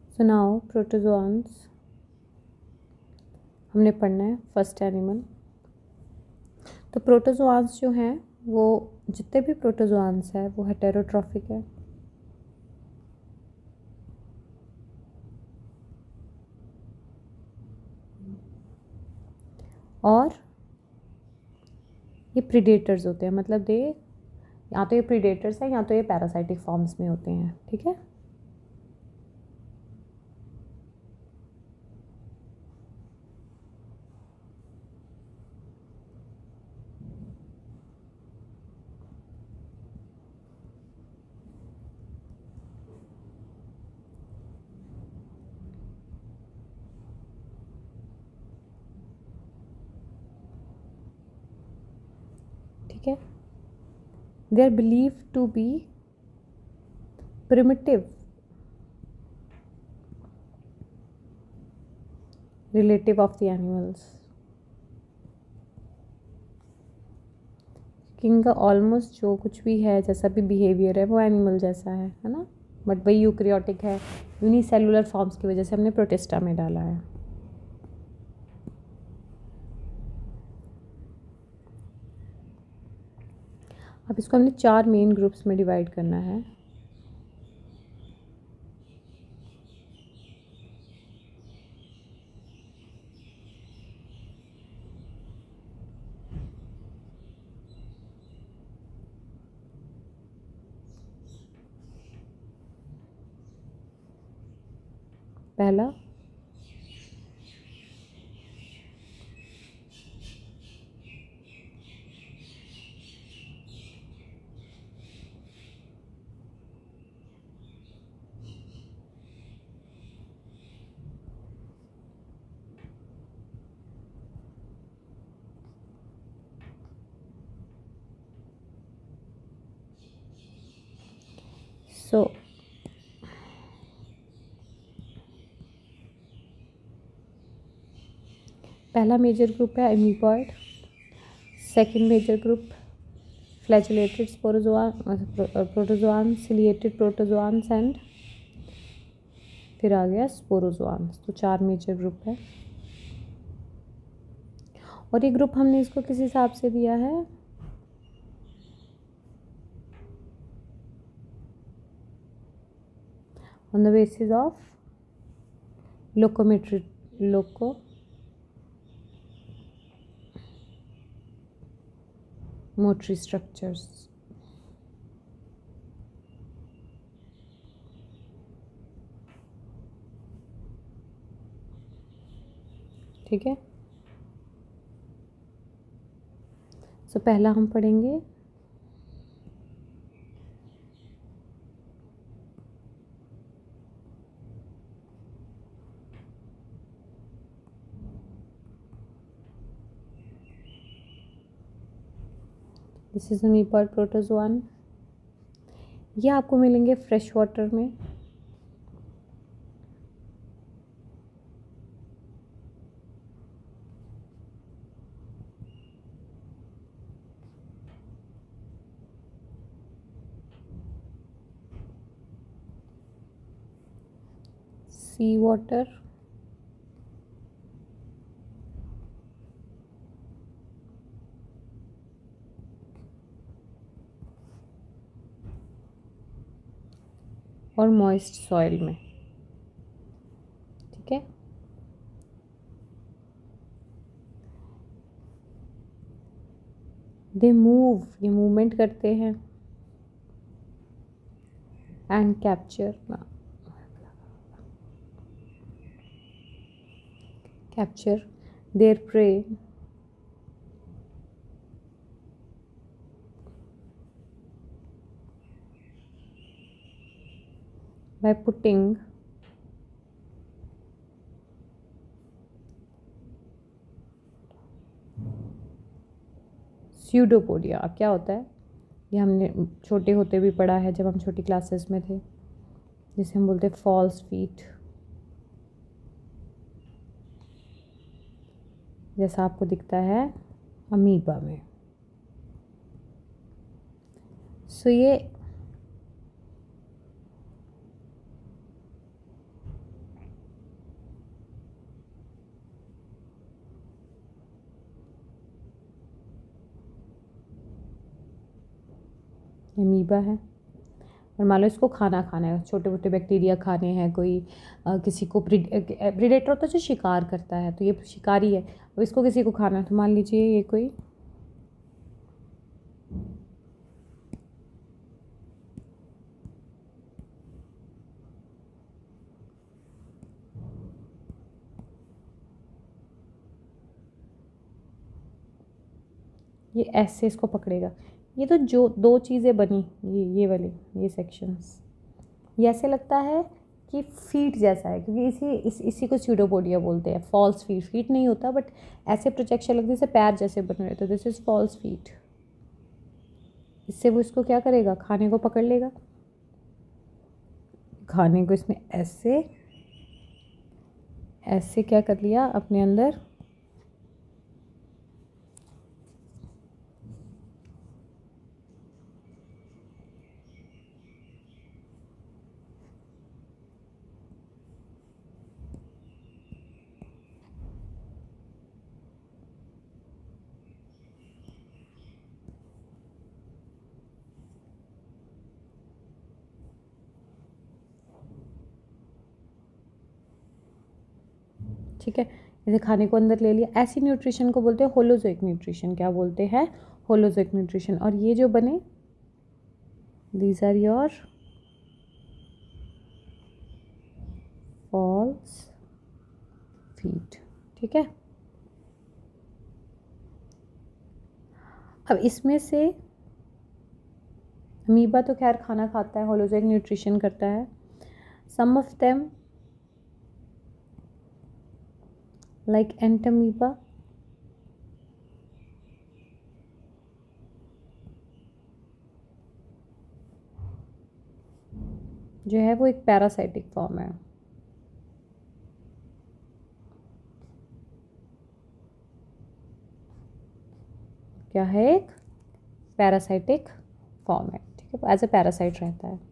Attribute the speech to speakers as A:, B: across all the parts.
A: So now प्रोटोजोआन्स हमने पढ़ना है फर्स्ट एनिमल। तो प्रोटोजोआन्स जो हैं वो जितने भी प्रोटोजोआन्स हैं वो हेटेरोट्रॉफिक है। और ये प्रीडेटर्स होते हैं, मतलब दे या तो ये प्रीडेटर्स हैं या तो ये पैरासाइटिक फॉर्म्स में होते हैं। ठीक है, ठीक है। They are believe to be primitive relative of the animals. King का ऑलमोस्ट जो कुछ भी है, जैसा भी बिहेवियर है वो एनिमल जैसा है ना, बट वही यूकैरियोटिक है। यूनिसेलुलर फॉर्म्स की वजह से हमने प्रोटिस्टा में डाला है। अब इसको हमने 4 मेन ग्रुप्स में डिवाइड करना है। पहला पहला मेजर ग्रुप है amoeboid. Second major group flagellated protozoan, ciliated protozoans and फिर आ गया स्पोरोजोआन्स। तो 4 मेजर ग्रुप है। और ये ग्रुप हमने इसको किस हिसाब से दिया है? On the basis of locomotory motory structures. ठीक है, सो पहला हम पढ़ेंगे दिस इज अमीबॉइड प्रोटोजोआन। ये आपको मिलेंगे फ्रेश वाटर में। सी वाटर, और मॉइस्ट सॉइल में। ठीक है, दे मूव, ये मूवमेंट करते हैं and capture their prey by putting pseudopodia. क्या होता है ये हमने छोटे होते भी पढ़ा है जब हम छोटी क्लासेस में थे, जिसे हम बोलते फॉल्स फीट, जैसा आपको दिखता है अमीबा में। सो ये अमीबा है। और मान लो इसको खाना खाना है, छोटे मोटे बैक्टीरिया खाने हैं, कोई किसी को प्रीडेटर होता है जो शिकार करता है, तो ये शिकारी है। अब इसको किसी को खाना है, तो मान लीजिए ये कोई ये ऐसे इसको पकड़ेगा। ये तो जो दो चीज़ें बनी, ये वाली ये सेक्शंस, ये ऐसे लगता है कि फीट जैसा है, क्योंकि इसी को स्यूडोपोडिया बोलते हैं। फॉल्स फीट, फीट नहीं होता बट ऐसे प्रोजेक्शन लगती है जैसे पैर जैसे बन रहे, तो दिस इज़ फॉल्स फीट। इससे वो इसको क्या करेगा, खाने को पकड़ लेगा। खाने को इसने ऐसे ऐसे क्या कर लिया अपने अंदर, ठीक है, जैसे खाने को अंदर ले लिया। ऐसी न्यूट्रिशन को बोलते हैं होलोजोइक न्यूट्रिशन। क्या बोलते हैं, होलोजोइक न्यूट्रिशन। और ये जो बने, these are your false feet. ठीक है, अब इसमें से अमीबा तो खैर खाना खाता है, होलोजोइक न्यूट्रिशन करता है। Some of them like entamoeba जो है वो एक पैरासाइटिक फॉर्म है। क्या है, एक पैरासाइटिक फॉर्म है। ठीक है, एज ए पैरासाइट रहता है।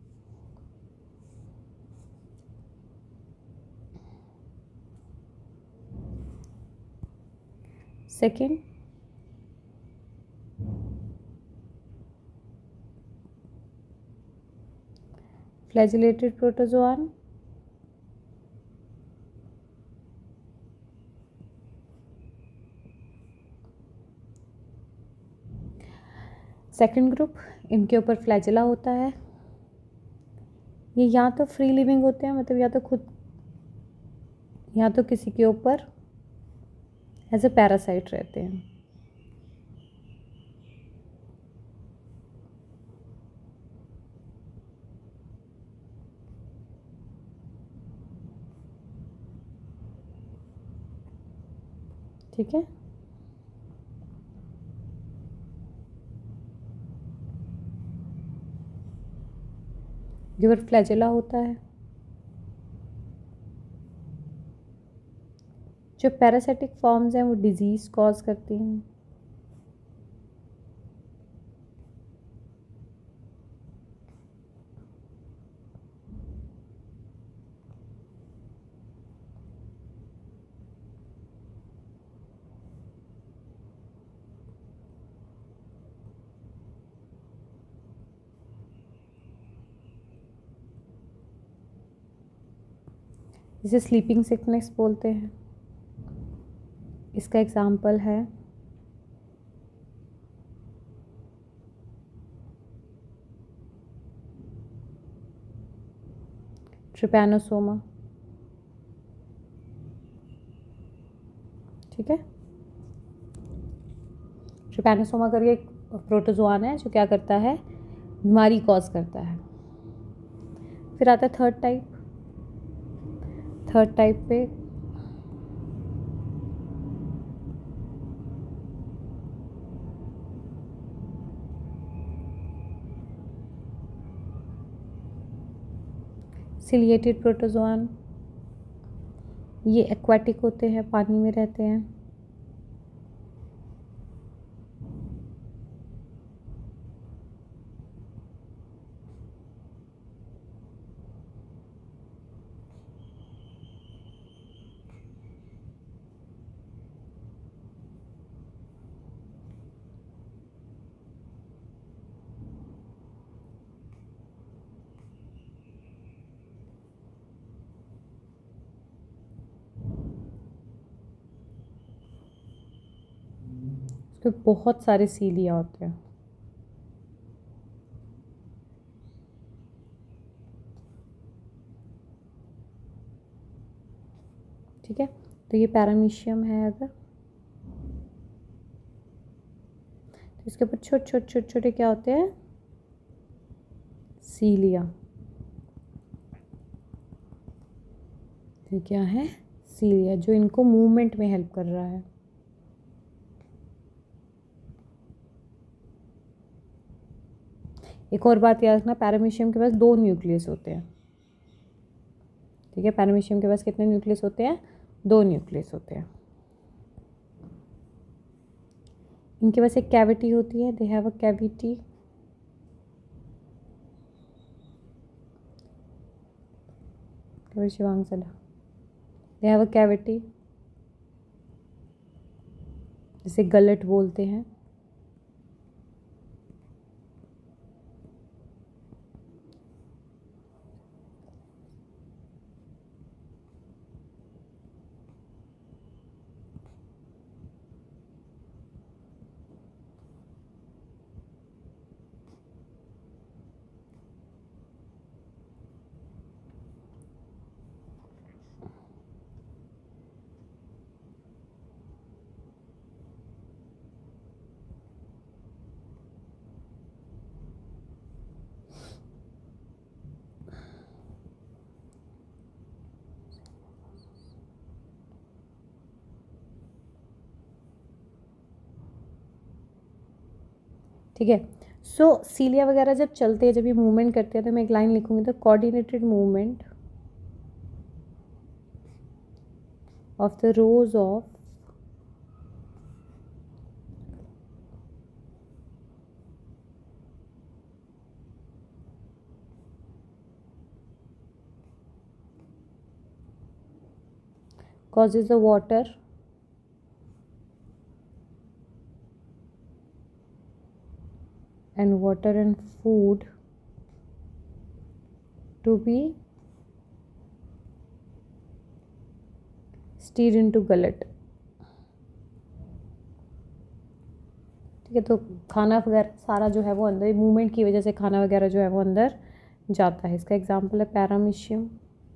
A: Second, flagellated protozoan. Second group, इनके ऊपर फ्लैजिला होता है। ये या तो फ्री लिविंग होते हैं, मतलब या तो खुद, या तो किसी के ऊपर एज ए पैरासाइट रहते हैं। ठीक है, जो फ्लैजिला होता है, जो पैरासाइटिक फॉर्म्स हैं वो डिजीज़ कॉज करती हैं। जिसे स्लीपिंग सिकनेस बोलते हैं। इसका एग्जाम्पल है ट्रिपैनोसोमा। ठीक है, ट्रिपैनोसोमा करके एक प्रोटोजोआन है जो क्या करता है, बीमारी कॉज करता है। फिर आता है थर्ड टाइप। थर्ड टाइप पे सिलिएटेड प्रोटोजोआन। ये एक्वाटिक होते हैं, पानी में रहते हैं। उसमें बहुत सारे सीलिया होते हैं। ठीक है, तो ये पैरामीशियम है। अगर तो इसके ऊपर छोटे छोटे छोटे छोटे क्या होते हैं, सीलिया। ये क्या है, सीलिया, जो इनको मूवमेंट में हेल्प कर रहा है। एक और बात याद रखना, पैरामीशियम के पास 2 न्यूक्लियस होते हैं। ठीक है, पैरामीशियम के पास कितने न्यूक्लियस होते हैं, 2 न्यूक्लियस होते हैं। इनके पास एक कैविटी होती है, दे हैव अ कैविटी। शिवांग सदा, दे हैव अ कैविटी, जिसे गलट बोलते हैं। ठीक है, सो सीलिया वगैरह जब चलते हैं, जब ये मूवमेंट करते हैं, तो मैं एक लाइन लिखूंगी, तो coordinated movement of the rows of causes the water and food to be stirred into gullet। ठीक है, तो खाना वगैरह सारा जो है वो अंदर, मूवमेंट की वजह से खाना वगैरह जो है वो अंदर जाता है। इसका एग्जांपल है पैरामीशियम।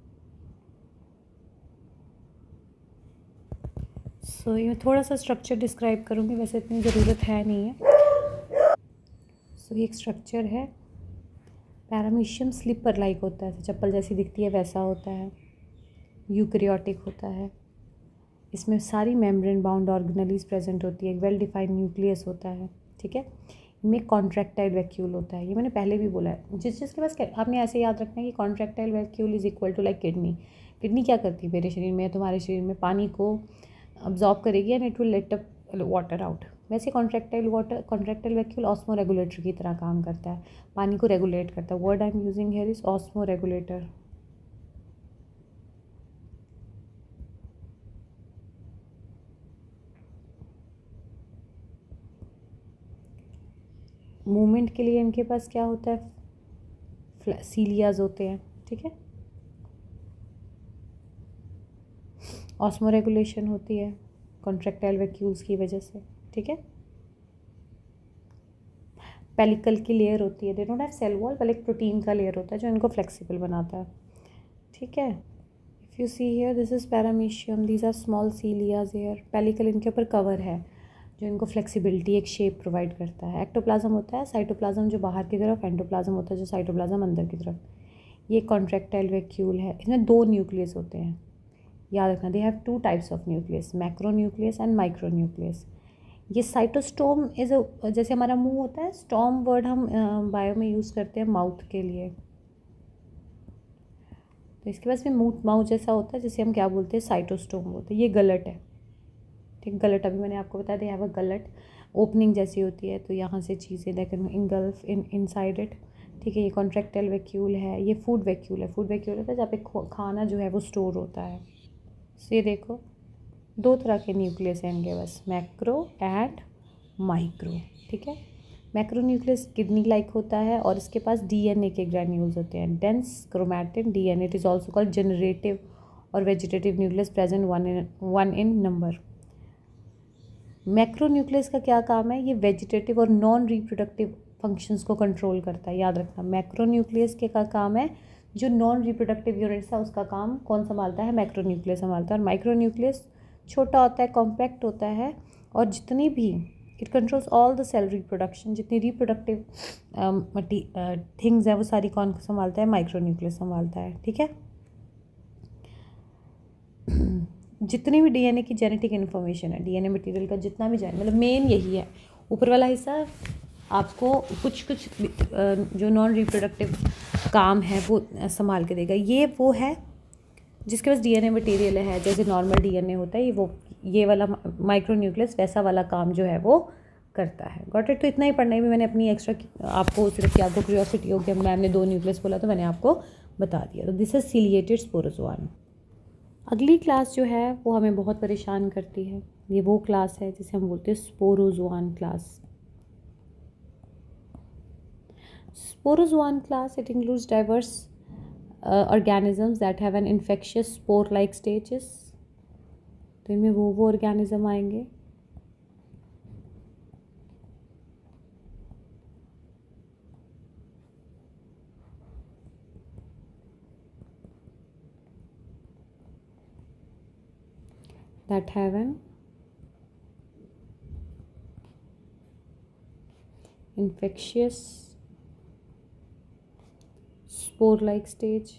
A: सो ये थोड़ा सा स्ट्रक्चर डिस्क्राइब करूँगी, वैसे इतनी ज़रूरत है नहीं है। सो ये एक स्ट्रक्चर है, पैरामीशियम स्लिपर लाइक होता है, चप्पल जैसी दिखती है वैसा होता है, यूकैरियोटिक होता है। इसमें सारी मेम्ब्रेन बाउंड ऑर्गेनेलीज प्रेजेंट होती है, एक वेल डिफाइंड न्यूक्लियस होता है। ठीक है, इनमें कॉन्ट्रैक्टाइल वैक्यूल होता है, ये मैंने पहले भी बोला है। जिसके पास आपने ऐसे याद रखना है कि contractile vacuole is equal to like kidney. Kidney क्या करती है मेरे शरीर में, तुम्हारे शरीर में पानी को अब्जॉर्ब करेगी and it will let up water out. वैसे कॉन्ट्रैक्टाइल वैक्यूल ऑस्मो रेगुलेटर की तरह काम करता है, पानी को रेगुलेट करता है। Word I am using here is osmoregulator. Movement के लिए इनके पास क्या होता है, सीलियाज होते हैं। ठीक है, ऑस्मो रेगुलेशन होती है कॉन्ट्रैक्टाइल वैक्यूल्स की वजह से। ठीक है, पेलिकल की लेयर होती है, they don't have cell wall, बल्कि एक प्रोटीन का लेयर होता है जो इनको फ्लेक्सिबल बनाता है। ठीक है, if you see here this is paramecium, these are small cilias hair. Pellicle इनके ऊपर कवर है जो इनको फ्लेक्सिबिलिटी, एक शेप प्रोवाइड करता है। एक्टोप्लाज्म होता है, साइटोप्लाज्म जो बाहर की तरफ, एंडोप्लाज्म होता है जो साइटोप्लाज्म अंदर की तरफ। ये कॉन्ट्रैक्टाइल वैक्यूल है, इसमें 2 न्यूक्लियस होते हैं, याद रखना। They have 2 types of nucleus, macronucleus and micronucleus. ये साइटोस्टोम इज जैसे हमारा मुंह होता है, स्टोम वर्ड हम बायो में यूज़ करते हैं माउथ के लिए, तो इसके पास भी माउथ जैसा होता है, जिसे हम क्या बोलते हैं, साइटोस्टोम बोलते हैं। ये गलट है। ठीक, गलट अभी मैंने आपको बताया, दे हैव अ गलट, ओपनिंग जैसी होती है, तो यहाँ से चीज़ें लेकिन इंगल्फ इनसाइड इट। ठीक है, ये कॉन्ट्रैक्टाइल वैक्यूल है। ये फूड वैक्यूल है। फूड वैक्यूल होता है जहाँ पे खाना जो है वो स्टोर होता है। सो ये देखो, 2 तरह के न्यूक्लियस हैं इनके पास, मैक्रो एंड माइक्रो। ठीक है, मैक्रो न्यूक्लियस किडनी लाइक होता है और इसके पास डीएनए के ग्रैन्यूल्स होते हैं, dense chromatin DNA. It is also called generative और vegetative nucleus, present 1 in number। Macronucleus का क्या काम है, ये वेजिटेटिव और नॉन रिप्रोडक्टिव फंक्शंस को कंट्रोल करता है, याद रखना। मैक्रोन्यूक्लियस के का काम है, जो नॉन रिप्रोडक्टिव यूनिट्स है उसका काम कौन संभालता है, मैक्रोन्यूक्लियस संभालता है। और माइक्रोन्यूक्लियस छोटा होता है, कॉम्पैक्ट होता है, और जितनी भी it controls all the cell reproduction, जितनी रिप्रोडक्टिव थिंग्स हैं वो सारी कौन संभालता है, माइक्रोन्यूक्लियस संभालता है। ठीक है। जितनी भी डीएनए की जेनेटिक इन्फॉर्मेशन है, डीएनए मटेरियल का जितना भी मतलब मेन यही है। ऊपर वाला हिस्सा आपको कुछ जो नॉन रिप्रोडक्टिव काम है वो संभाल के देगा। ये वो है जिसके पास डीएनए मटेरियल है, जैसे नॉर्मल डीएनए होता है, ये वाला माइक्रोन्यूक्लियस वैसा वाला काम जो है वो करता है। Got it. तो इतना ही पढ़ना है भी मैंने अपनी एक्स्ट्रा आपको, सिर्फ कि आपको क्यूरियोसिटी हो गया, मैम ने 2 न्यूक्लियस बोला तो मैंने आपको बता दिया। तो दिस इज सीलिएटेड स्पोरोजोआ। अगली क्लास जो है वो हमें बहुत परेशान करती है, ये वो क्लास है जिसे हम बोलते हैं sporozoan class. Sporozoan class, it includes diverse organisms that have an infectious spore-like stages. तो इनमें वो ऑर्गेनिज्म आएंगे that have an infectious spore-like stage.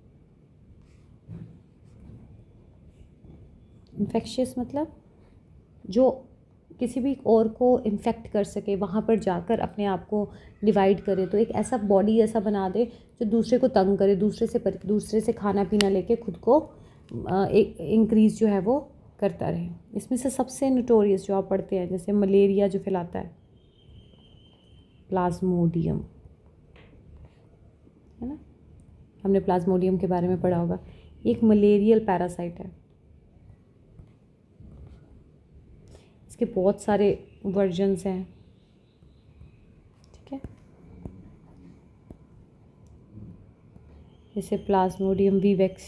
A: Infectious मतलब जो किसी भी और को इन्फेक्ट कर सके, वहाँ पर जाकर अपने आप को डिवाइड करे, तो एक ऐसा बॉडी ऐसा बना दे जो दूसरे को तंग करे, दूसरे से खाना पीना लेके खुद को एक इंक्रीज जो है वो करता रहे। इसमें से सबसे नोटोरियस जो आप पढ़ते हैं, जैसे मलेरिया जो फैलाता है, प्लाज्मोडियम, है ना, हमने प्लाज्मोडियम के बारे में पढ़ा होगा। एक मलेरियल पैरासाइट है, इसके बहुत सारे वर्जन्स हैं। ठीक है, जैसे प्लाज्मोडियम वीवेक्स,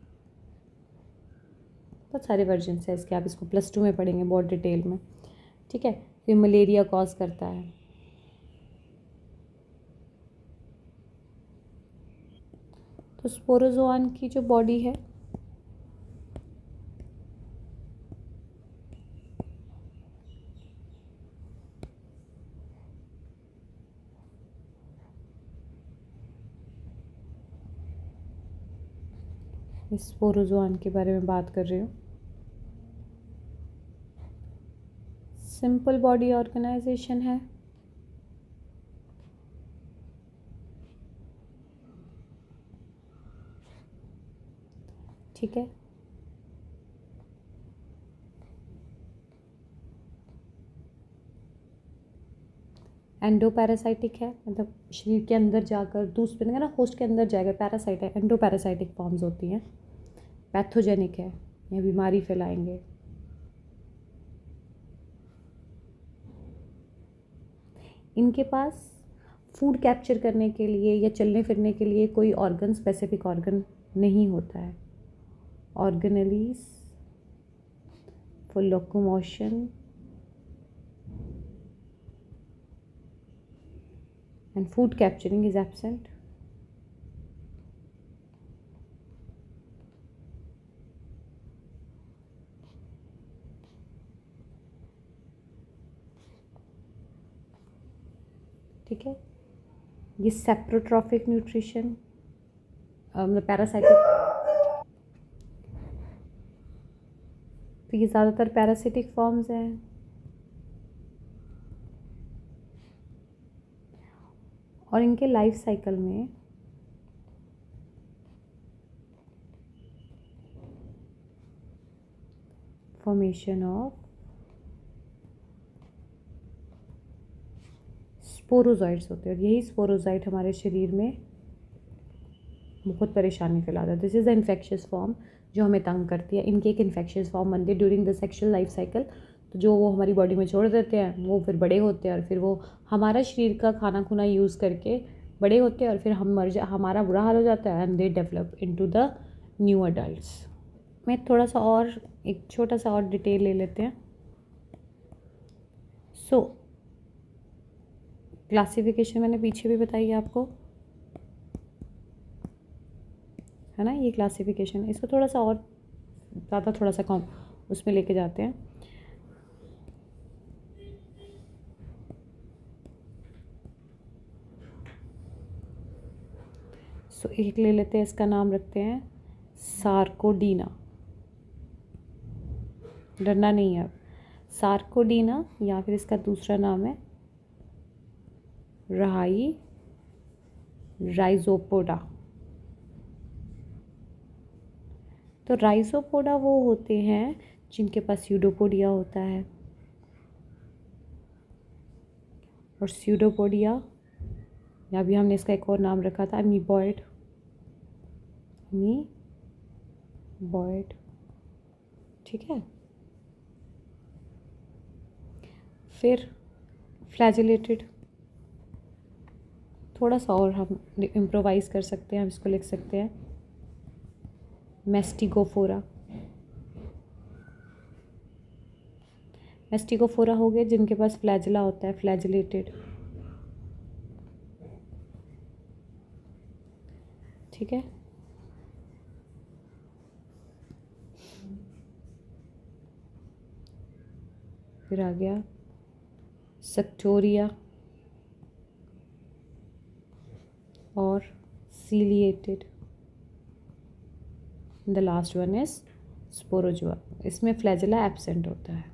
A: बहुत सारे वर्जन्स हैं इसके, आप इसको +2 में पढ़ेंगे बहुत डिटेल में। ठीक है, ये मलेरिया कॉज करता है। तो स्पोरोजोआन की जो बॉडी है इस स्पोरोजोआन के बारे में बात कर रही हूँ। सिंपल बॉडी ऑर्गेनाइजेशन है, ठीक है। एंडो पैरासाइटिक है, मतलब शरीर के अंदर जाकर दूसरे ना होस्ट के अंदर जाएगा, पैरासाइट है। एंडो पैरासाइटिक फॉर्म्स होती हैं। पैथोजेनिक है, ये बीमारी फैलाएंगे। इनके पास फूड कैप्चर करने के लिए या चलने फिरने के लिए कोई ऑर्गन, स्पेसिफिक ऑर्गन नहीं होता है। Organelles for locomotion and food capturing is absent. ठीक है, ये सेप्रोट्रॉफिक न्यूट्रिशन, मतलब पैरासाइटिक, तो ये ज़्यादातर पैरासिटिक फॉर्म्स हैं। और इनके लाइफ साइकिल में फॉर्मेशन ऑफ स्पोरोजॉइट्स होते हैं, और यही स्पोरोजॉइट हमारे शरीर में बहुत परेशानी फैलाता है। This is the infectious form जो हमें तंग करती है। इनकी एक इन्फेक्शियस फॉर्म बनती है during the sexual life cycle, तो जो वो हमारी बॉडी में छोड़ देते हैं, वो फिर बड़े होते हैं, और फिर वो हमारा शरीर का खाना खुना यूज़ करके बड़े होते हैं, और फिर हमारा बुरा हाल हो जाता है, and they develop into the new adults. मैं थोड़ा सा और एक छोटा सा और डिटेल ले लेते हैं। सो क्लासिफिकेशन मैंने पीछे भी बताई है आपको, है ना। ये क्लासिफिकेशन है, इसको थोड़ा सा और ज़्यादा थोड़ा सा कम उसमें लेके जाते हैं। सो एक ले लेते हैं, इसका नाम रखते हैं सार्कोडीना। डरना नहीं है, सार्कोडीना, या फिर इसका दूसरा नाम है राइजोपोडा। तो राइजोपोडा वो होते हैं जिनके पास स्यूडोपोडिया होता है, और स्यूडोपोडिया, या भी हमने इसका एक और नाम रखा था अमीबॉयड। ठीक है। फिर फ्लैजिलेटेड, थोड़ा सा और हम इम्प्रोवाइज़ कर सकते हैं, हम इसको लिख सकते हैं मेस्टिगोफोरा। मेस्टिगोफोरा हो गए जिनके पास फ्लैजिला होता है, फ्लैजिलेटेड। ठीक है। फिर आ गया सक्टोरिया और ciliated. The last one is sporozoa, इसमें फ्लैजिला एब्सेंट होता है।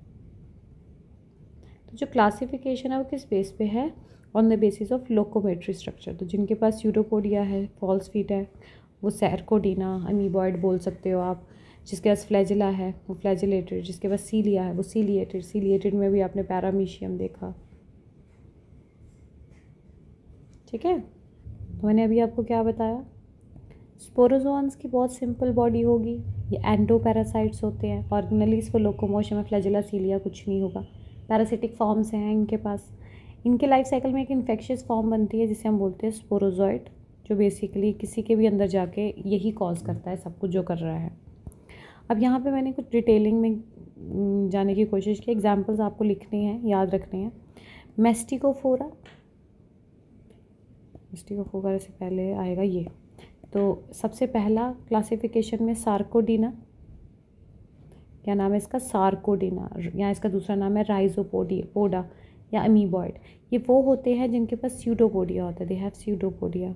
A: तो जो क्लासिफिकेशन है वो किस बेस पे है? On the basis of locomotory structure. तो जिनके पास स्यूडोपोडिया है, फॉल्स फीट है, वो सैरकोडीना, अमीबॉयड बोल सकते हो आप। जिसके पास फ्लैजिला है वो फ्लैजिलेटेड, जिसके पास सीलिया है वो सीलिएटेड। सीलिएटेड में भी आपने पैरामीशियम देखा। ठीक है। तो मैंने अभी आपको क्या बताया, स्पोरोजोन्स की बहुत सिंपल बॉडी होगी, ये एंडोपैरासाइट्स होते हैं। ऑर्गेनली इसको लोकोमोशन में फ्लैजिला, सीलिया कुछ नहीं होगा। पैरासिटिक फॉर्म्स हैं इनके पास। इनके लाइफ साइकिल में एक इन्फेक्शियस फॉर्म बनती है जिसे हम बोलते हैं स्पोरोजोइट, जो बेसिकली किसी के भी अंदर जाके यही कॉज करता है सब कुछ जो कर रहा है। अब यहाँ पे मैंने कुछ डिटेलिंग में जाने की कोशिश की। एग्जाम्पल्स आपको लिखने हैं, याद रखने हैं। मेस्टिकोफोरा से पहले आएगा ये। तो सबसे पहला क्लासिफिकेशन में सार्कोडीना, क्या नाम है इसका? सार्कोडीना, या इसका दूसरा नाम है राइजोपोडा या अमीबॉयड। ये वो होते हैं जिनके पास स्यूडोपोडिया होता है, दे हैव स्यूडोपोडिया।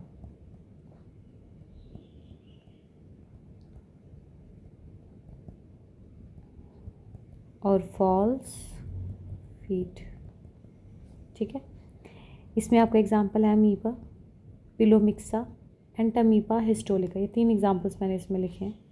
A: और फॉल्स फीट। ठीक है। इसमें आपका एग्जांपल है अमीबा, पिलोमिक्सा, एंटामीबा हिस्टोलिका। ये 3 एग्जांपल्स मैंने इसमें लिखे हैं।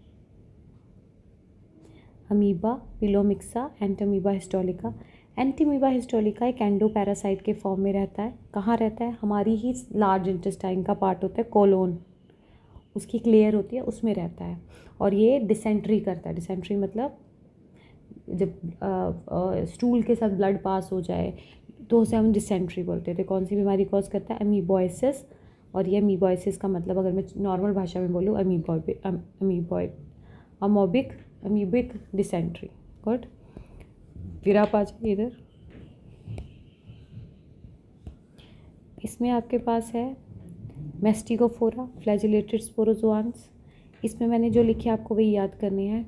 A: Amoeba, pelomyxa, entamoeba histolytica. Entamoeba histolytica एक एंडोपैरासाइट के फॉर्म में रहता है। कहाँ रहता है? हमारी ही लार्ज इंटेस्टाइन का पार्ट होता है कोलोन, उसकी एक लेयर होती है, उसमें रहता है। और ये डिसेंट्री करता है। डिसेंट्री मतलब जब स्टूल के साथ ब्लड पास हो जाए तो उसे हम डिसेंट्री बोलते थे। कौन सी बीमारी कॉज करता है? अमीबॉयसिस। और ये अमीबॉयसिस का मतलब अगर मैं नॉर्मल भाषा में बोलूँ, अमीबिक डिसेंट्री। गुड। फिर आप आ जाइए इधर। इसमें आपके पास है मेस्टिकोफोरा, फ्लैजिलेटेड स्पोरोजोआन्स। इसमें मैंने जो लिखे आपको वही याद करने हैं।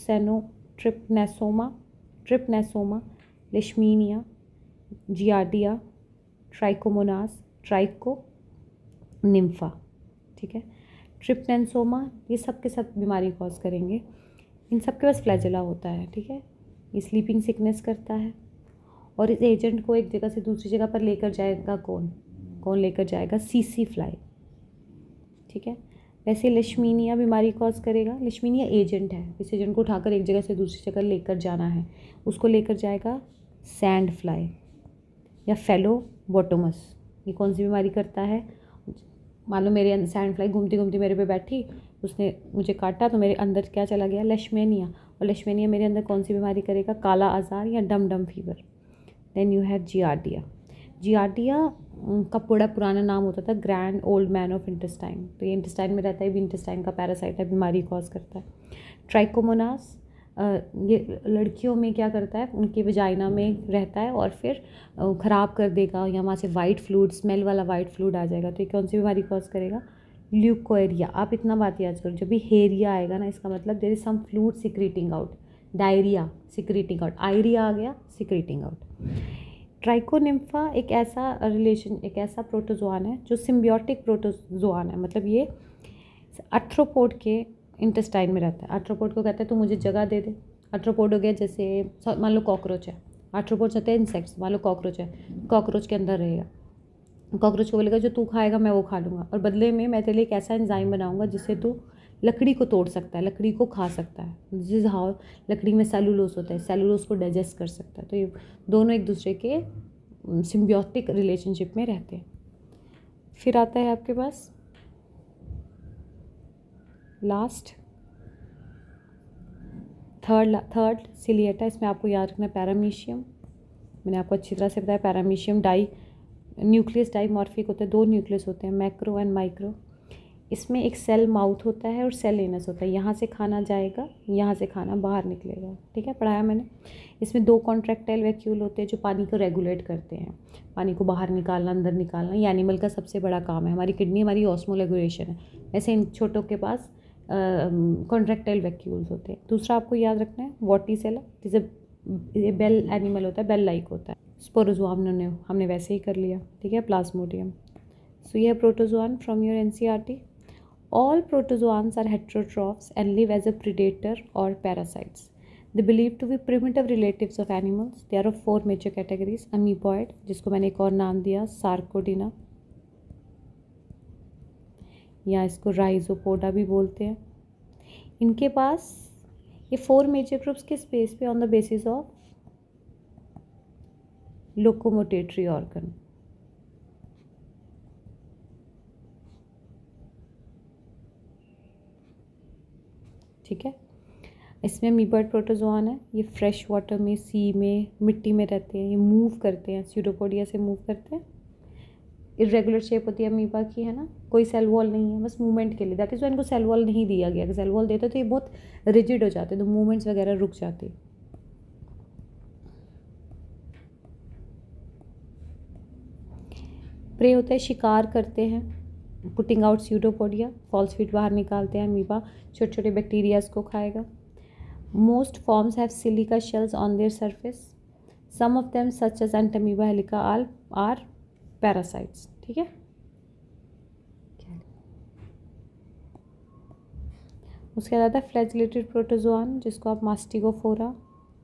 A: Trypanosoma, leishmania, giardia, trichomonas, trichonympha. ठीक है। ट्रिपनेसोमा ये सब के सब बीमारी कॉज करेंगे। इन सब के पास फ्लैजिला होता है। ठीक है। ये स्लीपिंग सिकनेस करता है, और इस एजेंट को एक जगह से दूसरी जगह पर लेकर जाएगा कौन लेकर जाएगा? सीसी फ्लाई। ठीक है। वैसे लेशमीनिया बीमारी कॉज करेगा। लेशमीनिया एजेंट है, इस एजेंट को उठाकर एक जगह से दूसरी जगह लेकर जाना है, उसको लेकर जाएगा सैंड फ्लाई या फेलोबोटोमस। ये कौन सी बीमारी करता है? मान लो मेरे अंदर सैंड फ्लाई घूमती घूमती मेरे पे बैठी, उसने मुझे काटा, तो मेरे अंदर क्या चला गया? लेशमेनिया। और लेशमेनिया मेरे अंदर कौन सी बीमारी करेगा? काला आजार या dum fever. Then you have giardia. Giardia का बड़ा पुराना नाम होता था grand old man of intestine. तो ये इंटेस्टाइन में रहता है, भी इंटेस्टाइन का पैरासाइट है, बीमारी कॉज करता है। ट्राइकोमोनास ये लड़कियों में क्या करता है, उनके वजाइना में रहता है और फिर ख़राब कर देगा, या वहाँ से वाइट फ्लूइड, स्मेल वाला वाइट फ्लूइड आ जाएगा। तो ये कौन सी बीमारी कॉज करेगा? ल्यूकोरिया। आप इतना बात याद करो, जब भी हेरिया आएगा ना, इसका मतलब there is some fluid secreting out. Diarrhoea, secreting out. आयरिया आ गया, सिक्रीटिंग आउट। ट्राइकोनिम्फा एक ऐसा प्रोटोजोआन है जो सिम्बियोटिक प्रोटोजोआन है, मतलब ये आर्थ्रोपोड के इंटेस्टाइन में रहता है। आर्थ्रोपोड को कहते हैं तो मुझे जगह दे दे। आर्थ्रोपोड हो गया जैसे मान लो कॉकरोच है, आर्थ्रोपोड होते हैं इंसेक्ट्स, मान लो कॉकरोच है, कॉकरोच के अंदर रहेगा। कॉकरोच को बोलेगा जो तू खाएगा मैं वो खा लूँगा, और बदले में मैं तेरे लिए एक ऐसा एंजाइम बनाऊंगा जिससे तू लकड़ी को तोड़ सकता है, लकड़ी को खा सकता है। दिस इज हाउ, लकड़ी में सेलुलोज होता है, सेलुलोज को डाइजेस्ट कर सकता है। तो ये दोनों एक दूसरे के सिम्बियोटिक रिलेशनशिप में रहते हैं। फिर आता है आपके पास लास्ट थर्ड सिलिएटा। इसमें आपको याद रखना है पैरामीशियम। मैंने आपको अच्छी तरह से बताया, पैरामीशियम न्यूक्लियस डाइमॉर्फिक होते हैं, 2 न्यूक्लियस होते हैं, मैक्रो एंड माइक्रो। इसमें एक सेल माउथ होता है और सेल एनस होता है। यहाँ से खाना जाएगा, यहाँ से खाना बाहर निकलेगा। ठीक है, पढ़ाया मैंने। इसमें 2 कॉन्ट्रैक्टाइल वैक्यूल होते हैं जो पानी को रेगुलेट करते हैं, पानी को बाहर निकालना, अंदर निकालना। ये एनिमल का सबसे बड़ा काम है। हमारी किडनी हमारी ऑस्मोरेगुलेशन है, ऐसे इन छोटों के पास कॉन्ट्रैक्टाइल वैक्यूल्स होते हैं। दूसरा आपको याद रखना है वॉटिसेला, जैसे बेल एनिमल होता है, बेल लाइक होता है। स्पोरोजोआ हमने वैसे ही कर लिया। ठीक है, प्लाज्मोडियम। सो ये है protozoan from your NCERT. All protozoans are heterotrophs and live as a predator or parasites. They believed to be primitive relatives of animals. They are of 4 major categories. Amoeboid, जिसको मैंने एक और नाम दिया सार्कोडिना, या इसको राइजोपोडा भी बोलते हैं। इनके पास ये 4 मेजर ग्रुप्स के स्पेस पे on the basis of locomotory organ. ठीक है, इसमें अमीबॉइड प्रोटोजोआन है। ये फ्रेश वाटर में, सी में, मिट्टी में रहते हैं। ये मूव करते हैं, स्यूडोपोडिया से मूव करते हैं। इरेगुलर शेप होती है अमीबा की, है ना, कोई सेल वॉल नहीं है, बस मूवमेंट के लिए। दैट इज़ वाई इनको सेल वॉल नहीं दिया गया। अगर सेल वॉल देते तो ये बहुत रिजिड हो जाते, तो मूवमेंट्स वगैरह रुक जाती। प्रे होता है, शिकार करते हैं, putting out pseudopodia, false feet बाहर निकालते हैं। अमीबा छोटे छोटे बैक्टीरियाज को खाएगा। Most forms have silica shells on their surface. Some of them such as entamoeba helica are parasites. ठीक है, उसके बाद आता है फ्लैजिलेटेड प्रोटोजोआन, जिसको आप मास्टिगोफोरा।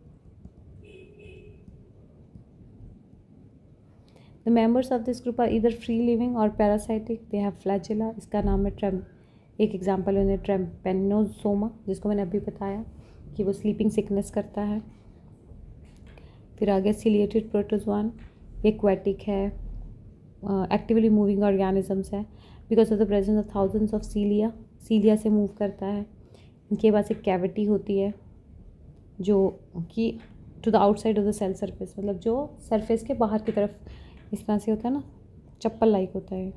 A: The members of this group are either free living or parasitic. They have flagella. इसका नाम है एक एग्जाम्पल है ट्रेम्पेनोसोमा, जिसको मैंने अभी बताया कि वो स्लीपिंग सिकनेस करता है। फिर आगे सिलिएटेड प्रोटोजोआन, एक्वेटिक है, एक्टिवली मूविंग ऑर्गेनिजम्स है। Because of the presence of thousands of cilia से मूव करता है। इनके पास एक कैविटी होती है जो कि to the outside of the cell surface, मतलब जो सरफेस के बाहर की तरफ इस तरह से होता है ना, चप्पल लाइक होता है।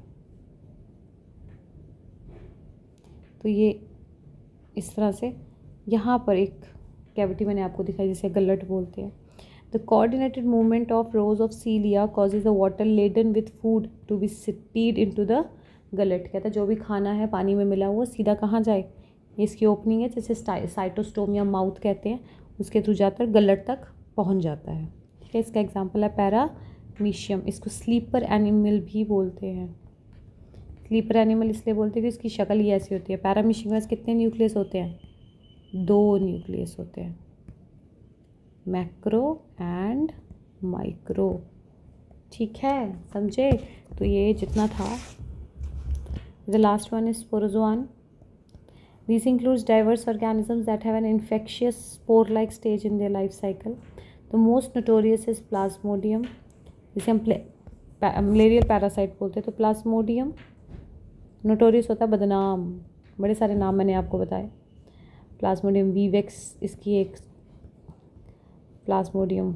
A: तो ये इस तरह से यहाँ पर एक कैविटी मैंने आपको दिखाई, जिसे गलट बोलते हैं। The coordinated movement of rows of cilia causes the water laden with food to be speed into the gullet. कहता है जो भी खाना है पानी में मिला हुआ सीधा कहाँ जाए, ये इसकी ओपनिंग है, जैसे साइटोस्टोम या माउथ कहते हैं, उसके थ्रू जाकर गलट तक पहुँच जाता है। ठीक है, इसका एग्जाम्पल है पैरामीशियम। इसको स्लीपर एनिमल भी बोलते हैं। स्लीपर एनिमल इसलिए बोलते हैं कि इसकी शक्ल ही ऐसी होती है। पैरामीशियम के पास कितने न्यूक्लियस होते हैं? 2 न्यूक्लियस होते हैं, मैक्रो एंड माइक्रो। ठीक है, समझे? तो ये जितना था। The last one is sporozoan. These includes diverse organisms that have an infectious spore-like stage in their life cycle. The most notorious is Plasmodium, जिसे हम मलेरियल पैरासाइट बोलते हैं। तो प्लाज्मोडियम नोटोरियस होता है, बदनाम। बड़े सारे नाम मैंने आपको बताए। प्लाज्मोडियम वीवेक्स इसकी एक, प्लाज्मोडियम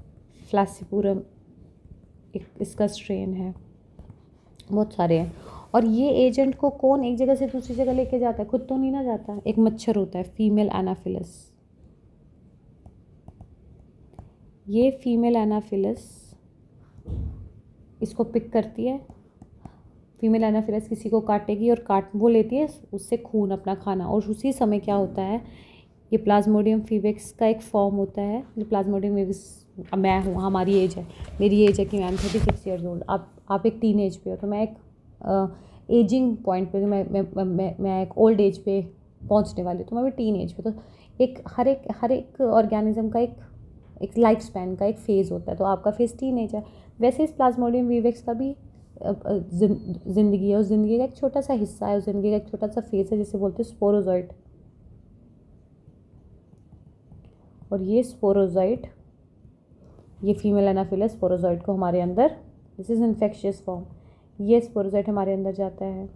A: फ्लैसिपुरम एक इसका स्ट्रेन है, बहुत सारे हैं। और ये एजेंट को कौन एक जगह से दूसरी जगह लेके जाता है? खुद तो नहीं ना जाता। एक मच्छर होता है फीमेल एनाफिलस, ये फीमेल एनाफिलस इसको पिक करती है। फीमेल एनाफिलस किसी को काटेगी और वो लेती है उससे खून अपना खाना, और उसी समय क्या होता है, ये प्लाज्मोडियम फीवेक्स का एक फॉर्म होता है। ये प्लाज्मोडियम फीवेक्स, मैं हूँ, हमारी एज है, मेरी एज है कि मैं 36 ईयर्स ओल्ड, आप एक टीन एज पे हो, तो मैं एक एजिंग पॉइंट पे, मैं एक ओल्ड एज पे पहुँचने वाली, तो मैं भी टीन एज पे, तो एक हर एक ऑर्गेनिज्म का एक लाइफ स्पैन का एक फ़ेज़ होता है, तो आपका फेज़ टीन एज है। वैसे इस प्लाज्मोडियम वीवेक्स का भी ज़िंदगी है, उस ज़िंदगी का एक छोटा सा हिस्सा है, उस ज़िंदगी का एक छोटा सा फेज़ है जिसे बोलते हैं स्पोरोजॉइट। और ये स्पोरोजॉइट, ये फीमेल एनाफिलस स्पोरोजॉइट को हमारे अंदर, दिस इज़ इन्फेक्शियस फॉर्म, ये स्पोरोजॉइट हमारे अंदर जाता है,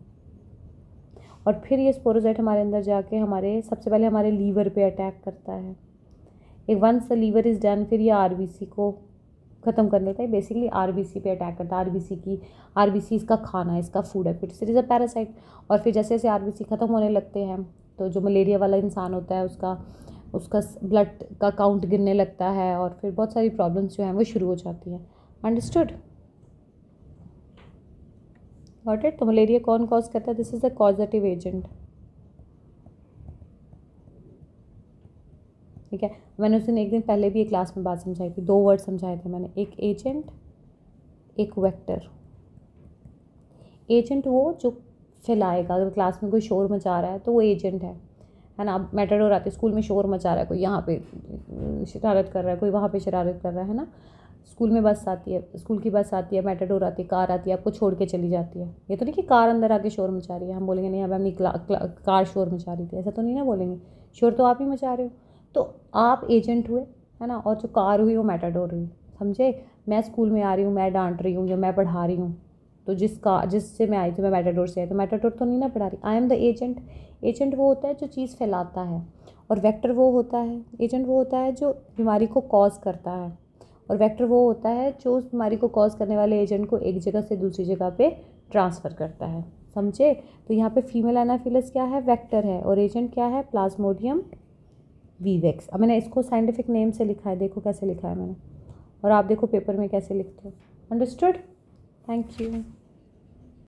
A: और फिर ये स्पोरोजॉइट हमारे अंदर जाके सबसे पहले हमारे लीवर पे अटैक करता है। एक once the liver is done, फिर ये आरबीसी को ख़त्म कर लेता है। बेसिकली आरबीसी पे अटैक करता है। आरबीसी इसका खाना है, इसका फूड है, फिर इट इज़ अ पैरासाइट। और फिर जैसे जैसे आरबीसी ख़त्म होने लगते हैं, तो जो मलेरिया वाला इंसान होता है उसका ब्लड का काउंट गिरने लगता है, और फिर बहुत सारी प्रॉब्लम्स जो हैं वो शुरू हो जाती हैं। अंडरस्टूड? Got it? तो मलेरिया कौन कॉज करता है? This is the causative agent. ठीक है, मैंने उस दिन एक दिन पहले भी एक क्लास में बात समझाई थी, 2 वर्ड समझाए थे मैंने, एक एजेंट, एक वेक्टर। एजेंट वो जो फैलाएगा, अगर क्लास में कोई शोर मचा रहा है तो वो एजेंट है ना। अब मेटाडोर आती है, स्कूल में शोर मचा रहा है, कोई यहाँ पे शरारत कर रहा है, कोई वहाँ पे शरारत कर रहा है ना। स्कूल में बस आती है, स्कूल की बस आती है, मेटाडोर आती है, कार आती है, आपको छोड़ के चली जाती है। ये तो नहीं कि कार अंदर आके शोर मचा रही है, हम बोलेंगे नहीं अब अपनी कार शोर मचा रही थी, ऐसा तो नहीं ना बोलेंगे। शोर तो आप ही मचा रहे हो, तो आप एजेंट हुए, है ना, और जो कार हुई वो मेटाडोर हुई। समझे? मैं स्कूल में आ रही हूँ, मैं डांट रही हूँ या मैं पढ़ा रही हूँ, तो जिससे मैं आई थी, मैं मेटाडोर से आई, तो मेटाडोर तो नहीं ना पढ़ा रही। I am the agent. Agent वो होता है जो चीज़ फैलाता है, और वेक्टर वो होता है, एजेंट वो होता है जो बीमारी को कॉज करता है, और वेक्टर वो होता है जो उस बीमारी को कॉज करने वाले एजेंट को एक जगह से दूसरी जगह पे ट्रांसफ़र करता है। समझे? तो यहाँ पे फीमेल एनाफिलस क्या है? वेक्टर है, और एजेंट क्या है? Plasmodium vivax. अब मैंने इसको साइंटिफिक नेम से लिखा है, देखो कैसे लिखा है मैंने, और आप देखो पेपर में कैसे लिखते हो। अंडरस्टूड? Thank you.